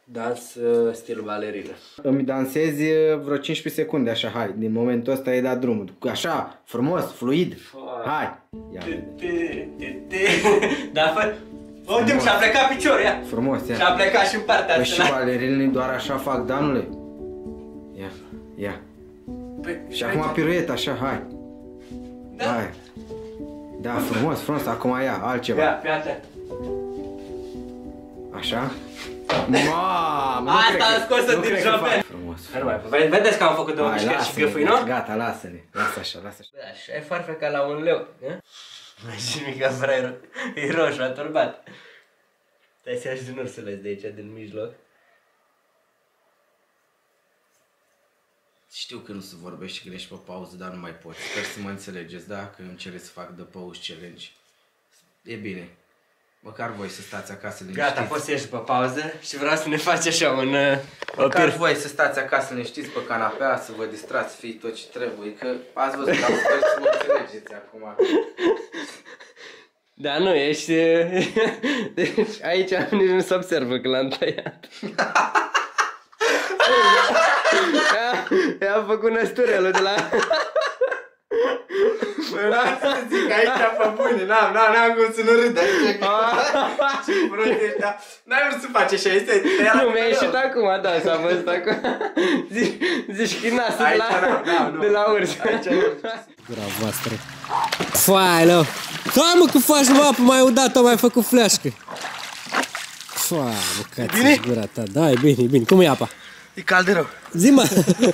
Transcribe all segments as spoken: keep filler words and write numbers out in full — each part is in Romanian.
Dans uh, stil balerină. Îmi dansezi vreo cincisprezece secunde așa, hai. Din momentul ăsta ai dat drumul. Așa, frumos, fluid. Hai. Ia. Da, fă. Uite, și-a plecat piciorul, ia. Frumos, ia. Și-a plecat și în partea asta. Păi și balerinii doar așa fac, Danule? Ia, ia. Păi, și acum piruet, așa, hai. Da. Hai. Da, frumos, frumos, acum ia, altceva. Ia, pe atent. Așa? Mamă, asta am scos-o din șofer. Frumos. Vedeți că am făcut două mișcări și gâfâi, nu? Gata, lasă-ne. Lasă așa, lasă așa. Da, și ai farfeca la un leu. Mai și mica fraierul. E roșu, a turbat. Stai să ia și din ursuleț de aici, din mijloc. Știu că nu se vorbește, că ești pe pauză, dar nu mai pot. Sper să mă înțelegeți, da? Că îmi cereți să fac The Pause Challenge. E bine. Măcar voi să stați acasă liniștiți. Gata, poți să ieși pe pauză și vreau să ne faci așa un... Uh, Măcar voi să stați acasă liniștiți pe canapea, să vă distrați, fii tot ce trebuie, că ați văzut, dar sper să mă înțelegeți acum. Da, nu, ești... Deci aici nici nu se observă că l-am tăiat. I-am făcut năsturelul de la... Vreau să zic aici pe bune, n-am, n-am, n-am cum să nu râd aici. Ce prost ești, dar n-ai vrut să faci așa, este tăia la... Nu, mi-a ieșit acum, da, s-a văzut acum. Zici că nasul de la, de la urs. Aici nu. Gura voastră. Foailă! Hai mă că faci mă apă mai udat, mai făcut fleașcă. Foailă, măcați-și gura ta, da, e bine, e bine. Cum e apa? E cald de rău. Zi mă!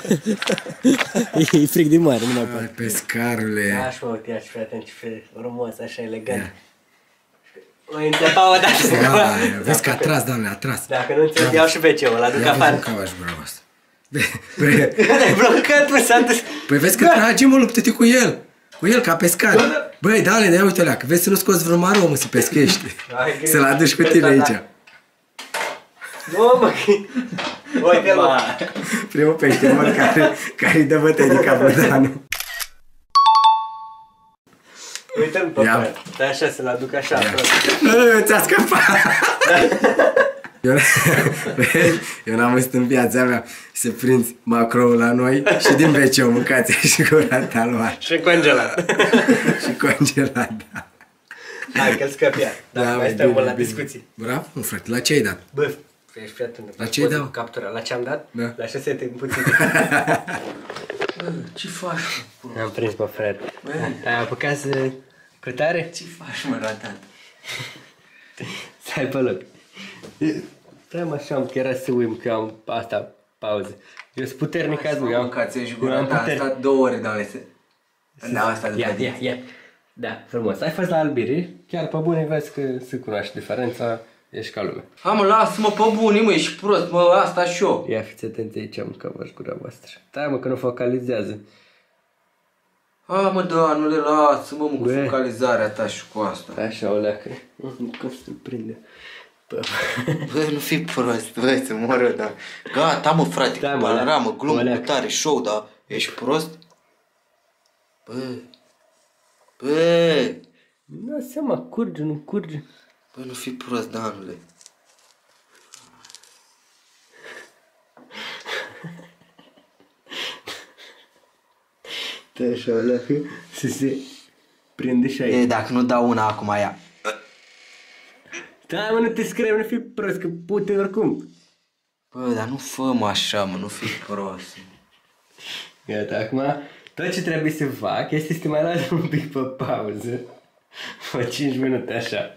E frig din mare, nu mai poate. Pescarule. Da, și mă, uite, ia-și fii atent, ce frumos, așa elegant. Mă înțepa o dată. Vezi că a tras, doamne, a tras. Dacă nu înțeleg, iau și ve ce-ul, îl aduc afară. Ia vezi cavaș, bravo asta. Ai blocat, mă, s-a dus. Păi vezi că trage, mă, luptă-te cu el. Cu el, ca pescar. Băi, da-le, ia uite alea, că vezi să nu scoți vreun maro, mă, să peschești. Să-l aduci cu tine aici. Nu, mă, uite-l, mă. Primul pește mor care, care-i dă bătăi din Capădanu. Uite-l pe frate. Stai așa, să-l aduc așa. Nu, nu, ți-a scăpat. Eu, eu n-am văzut în viața mea să prinzi macroul la noi și din ve ce o mâncați și gura ta luat. Și congelat. Și congelat, da. Hai că-l scăp iar. Dacă mai stăm la discuții. Bravo, nu, frate, la ce ai dat? Bă, ești fii atent. La ce ai dat? Captura. La ce am dat? Da. La șosete puțin. Bă, ce faci? Am prins pe frate. Ai apucat să... Cu tare? Ce faci, mă, ratat? Stai pe loc. Stai mă așa, că era să uim că eu am asta, pauză. Eu sunt puternic azi, eu am... Mâncați-și gura ta, am stat două ore, doamne, să... Da, asta de ia, ia, ia. Da, frumos. Ai fost la albire, chiar pe bune vezi că se cunoaște diferența, ești ca lumea. Ha, mă, lasă-mă pe bune, mă, ești prost, mă, asta și eu. Ia fiți atenți aici, am cavaș gura voastră. Stai mă, că nu focalizează. Ha, mă, Danule, lasă-mă, mă, cu focalizarea ta și cu asta. Așa, o leacă. Cum să-l prinde? Bă, nu fi prost, bă, să moră, dar... Gata, mă, frate, cu panoramă, glumă, cu tare, show, dar ești prost? Bă, bă... Nu seama, curge, nu curge. Bă, nu fi prost, Danule. Te așa, o leacă, să se prinde și aici. E, dacă nu dau una acum, aia. Da, mă, nu te scrie, nu fi prost, că pute oricum. Bă, dar nu fă-mă așa, mă, nu fi prost. Gata, acum, tot ce trebuie să fac este să te mai las un pic pe pauză. Fă cinci minute așa.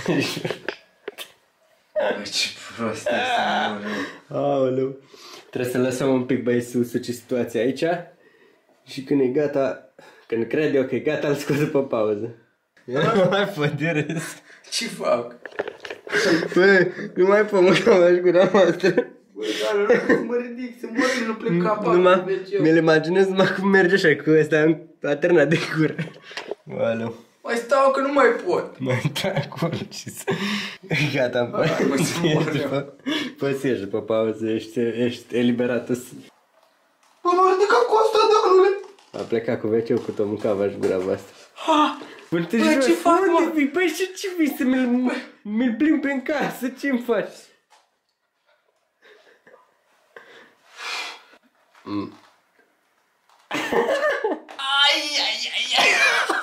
Bă, ce prost asta, mă. Aoleu. Trebuie să lăsăm un pic, băi, să usuce situația aici. Și când e gata, când cred eu că e gata, îl scot pe pauză. Nu mai fă de râs. Ce fac? Bă, nu mai fă, mă, că m-aș gura voastră. Bă, dar nu mă ridic, să mor, nu plec capacul. Mi-l imaginez numai cum merge așa, cu ăsta atârnat de gură. Aoleu. Mai stau că nu mai pot. Mai stai acolo și să... Gata, am poți să ieși pe pauză, ești, ești eliberat. Bă, mă ridicat cu asta, Danule. A plecat cu ve ce-ul cu tot mâncava și gura voastră. Ha! Bă, ce fac, mă? Păi și ce vii să mi-l plimbi în casă? Ce-mi faci? Mm. Ai, ai, ai, ai.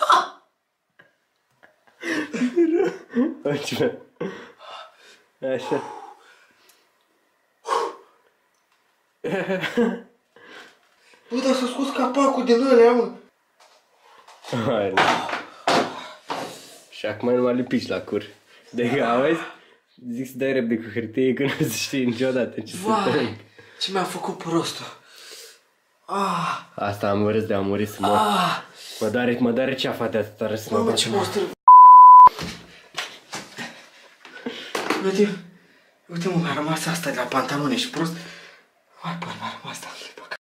Uite, așa. Bă, dar s-a scos capacul din ălea, mă. Hai, și acum nu mă lipici la cur. De că, auzi? Zic să dai repede cu hârtie, că nu se știe niciodată ce se întâmplă. Ce mi-a făcut prostul. Ah. Asta am urât de a muri să mor. Ah. Mă doare, mă doare ceafa de atâta râs să mă Mamă, bată. ce monstru. Uite, uite mă, mi-a rămas asta de la pantaloni, ești prost? Hai, bă, mi-a rămas asta.